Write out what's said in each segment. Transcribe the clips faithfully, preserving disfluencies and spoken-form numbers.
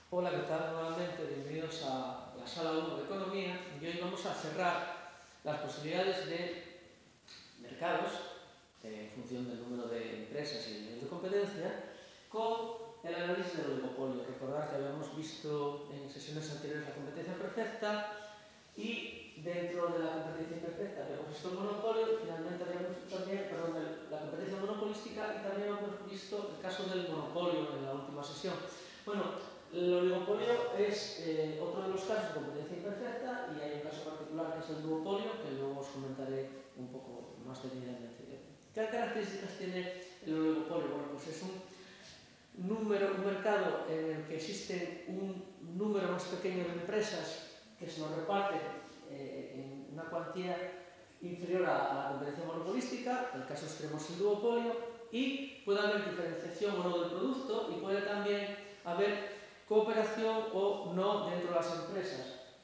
Hola, ¿qué tal? Nuevamente, bienvenidos a la sala uno de Economía y hoy vamos a cerrar las posibilidades de mercados en función del número de empresas y el nivel de competencia con el análisis del oligopolio. Recordad que habíamos visto en sesiones anteriores la competencia perfecta y dentro de la competencia perfecta habíamos visto el monopolio y finalmente habíamos visto también perdón, la competencia monopolística y también habíamos visto el caso del monopolio en la última sesión. Bueno, el oligopolio es eh, otro de los casos de competencia imperfecta y hay un caso particular que es el duopolio que luego os comentaré un poco más detenidamente. ¿Qué características tiene el oligopolio? Bueno, pues es un número, un mercado en el que existe un número más pequeño de empresas que se lo reparten eh, en una cuantía inferior a, a la competencia monopolística, el caso extremo es el duopolio, y puede haber diferenciación o no del producto y puede también haber cooperación o no dentro de las empresas.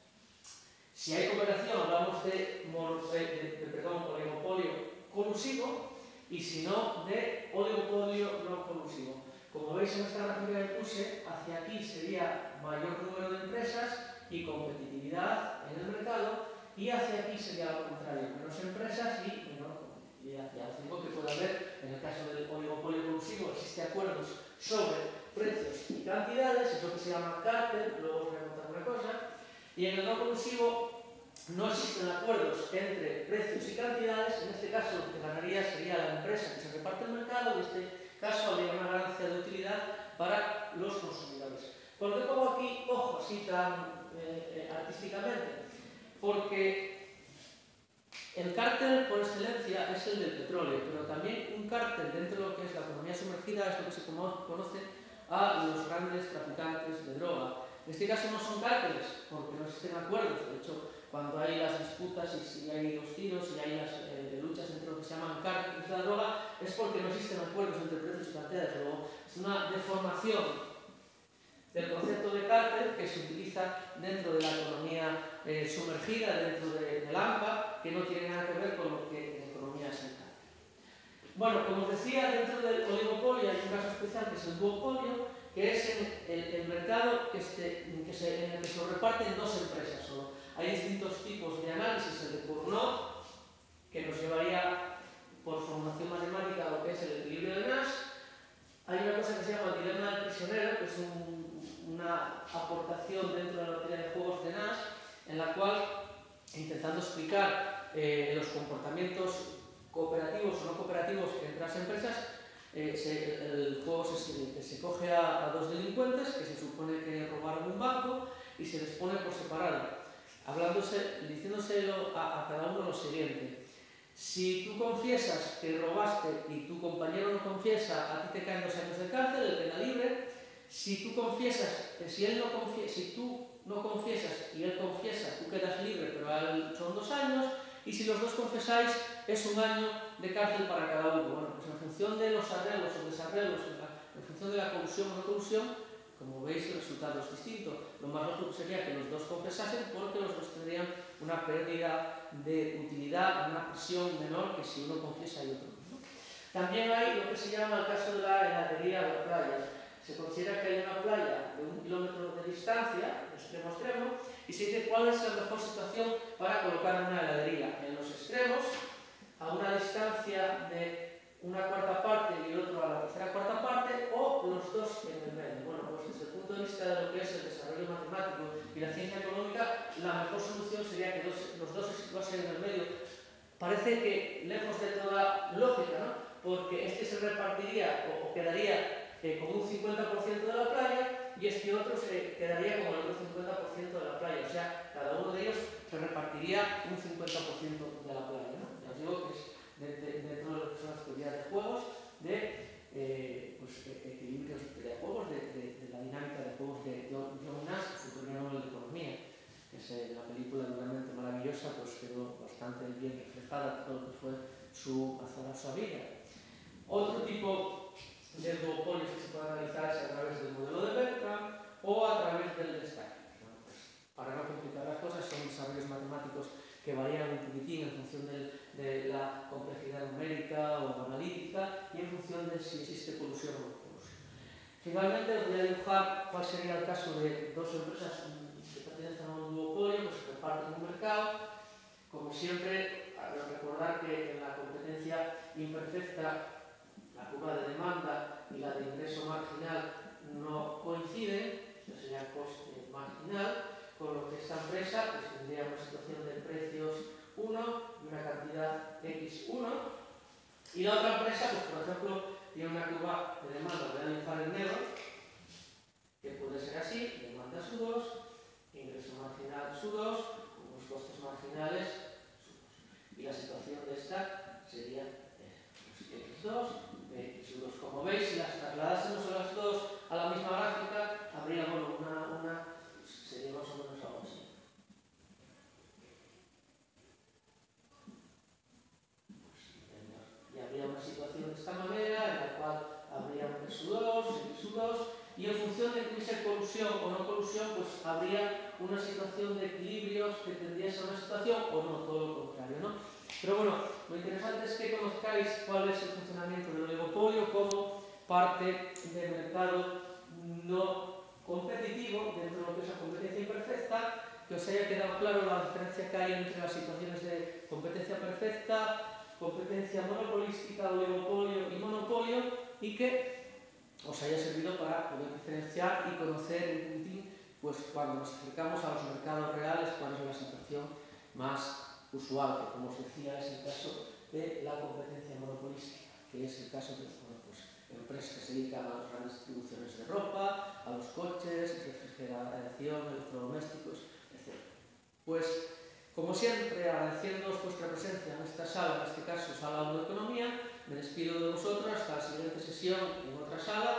Si hay cooperación hablamos de, de, de, de perdón, oligopolio colusivo y si no de oligopolio no colusivo. Como veis en esta gráfica que puse, hacia aquí sería mayor número de empresas y competitividad en el mercado y hacia aquí sería lo contrario, menos empresas y menor competitividad. Ya os digo que puede haber, en el caso del oligopolio colusivo, existe acuerdos sobre precios y cantidades, es lo que se llama cártel, luego os voy a contar una cosa, y en el no colusivo no existen acuerdos entre precios y cantidades, en este caso lo que ganaría sería la empresa que se reparte el mercado y en este caso habría una ganancia de utilidad para los consumidores. ¿Por qué pongo aquí, ojo, así tan eh, artísticamente? Porque el cártel por excelencia es el del petróleo, pero también un cártel dentro de lo que es la economía sumergida es lo que se conoce a los grandes traficantes de droga. En este caso no son cárteles, porque no existen acuerdos. De hecho, cuando hay las disputas y si hay los tiros y hay las eh, luchas entre lo que se llaman cárteles de la droga, es porque no existen acuerdos entre precios y cantidades. Luego, es una deformación del concepto de cártel que se utiliza dentro de la economía eh, sumergida, dentro de, del AMPA, que no tiene nada que ver con lo que en economía es el cártel. Bueno, como os decía, dentro del oligopolio hay un caso especial que es el duopolio, que es el, el, el mercado que, este, que se, en el que se reparten dos empresas solo. Hay distintos tipos de análisis, el de Cournot, que nos llevaría por formación matemática a lo que es el equilibrio de Nash. Hay una cosa que se llama el dilema del prisionero, que es un, una aportación dentro de la teoría de juegos de Nash, en la cual, intentando explicar eh, los comportamientos cooperativos o no cooperativos entre las empresas, eh, se, el juego se, se coge a, a dos delincuentes que se supone que robaron un banco y se les pone por separado, hablándose, diciéndoselo a, a cada uno lo siguiente: si tú confiesas que robaste y tu compañero no confiesa, a ti te caen dos años de cárcel, el pena libre. Si tú confiesas, si él no confiesa, si tú no confiesas y él confiesa, tú quedas libre, pero a él son dos años. Y si los dos confesáis, es un año de cárcel para cada uno. Bueno, pues en función de los arreglos o desarreglos, en, la, en función de la colusión o no colusión, como veis, el resultado es distinto. Lo más lógico sería que los dos confesasen porque los dos tendrían una pérdida de utilidad, una presión menor que si uno confiesa y otro no. También hay lo que se llama el caso de la heladería o la playa. Se considera que hay una playa de un kilómetro de distancia, de extremo a extremo, y se dice cuál es la mejor situación para colocar una heladería. En los extremos, a una distancia de una cuarta parte y el otro a la tercera cuarta parte, o los dos en el medio. Bueno, pues desde el punto de vista de lo que es el desarrollo matemático y la ciencia económica, la mejor solución sería que dos, los dos se situasen en el medio. Parece que lejos de toda lógica, ¿no? Porque este se repartiría o, o quedaría eh, con un cincuenta por ciento de la playa y este otro se quedaría con el otro cincuenta por ciento de la playa. O sea, cada uno de ellos se repartiría un cincuenta por ciento de la playa, ¿no? Ya os digo que es dentro de, de, de lo que son las teorías de juegos, de eh, pues, equilibrios de juegos, de, de, de la dinámica de juegos de John, John Nash, su premio Nobel de Economía, que es eh, la película realmente maravillosa, pues quedó bastante bien reflejada todo lo que fue su azarosa vida. Otro tipo de duopolios que se puede analizar es a través del modelo de Bertrand o a través del de Steiner. Bueno, pues, para no complicar las cosas, son desarrollos matemáticos que varían un poquitín en función de, de la complejidad numérica o analítica y en función de si existe colusión o no colusión. Finalmente, os voy a dibujar cuál sería el caso de dos empresas que pertenecen a un duopolio, que se reparten un mercado. Como siempre, recordar que en la competencia imperfecta la curva de demanda y la de ingreso marginal no coinciden, eso sería coste marginal, con lo que esta empresa pues, tendría una situación de precios uno y una cantidad equis uno, y la otra empresa, pues, por ejemplo, tiene una curva de demanda, voy a dibujar en negro, que puede ser así: demanda su dos, ingreso marginal su dos, unos costes marginales su dos. Y la situación de esta sería eh, pues, equis dos, equis dos. Como veis, si las trasladásemos a las dos a la misma gráfica, habría bueno, una, una, sería más o menos algo así. Y habría una situación de esta manera, en la cual habría un equis dos, equis dos, y en función de que hubiese colusión o no colusión, pues habría una situación de equilibrios que tendría a ser una situación o no, todo lo contrario, ¿no? Pero bueno, lo interesante es que conozcáis cuál es el funcionamiento del oligopolio como parte del mercado no competitivo dentro de lo que es la competencia imperfecta, que os haya quedado claro la diferencia que hay entre las situaciones de competencia perfecta, competencia monopolística, oligopolio y monopolio, y que os haya servido para poder diferenciar y conocer un puntín, pues cuando nos acercamos a los mercados reales, cuál es la situación más usual, que como os decía es el caso de la competencia monopolística, que es el caso de bueno, pues, empresas que se dedican a las grandes distribuciones de ropa, a los coches, refrigeración, electrodomésticos, etcétera. Pues, como siempre, agradeciéndoos vuestra presencia en esta sala, en este caso Sala uno de Economía, me despido de vosotros hasta la siguiente sesión en otra sala.